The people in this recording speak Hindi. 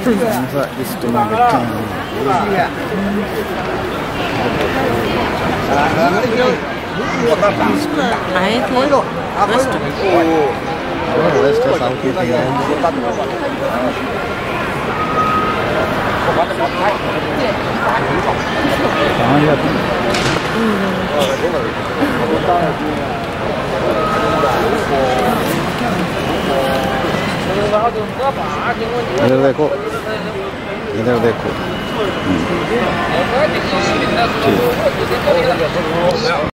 Changsha East में बैठे हैं। आए थे वेस्ट साउथ की थी। कहाँ जाते हैं? इधर देखो, इधर देखो। ठीक।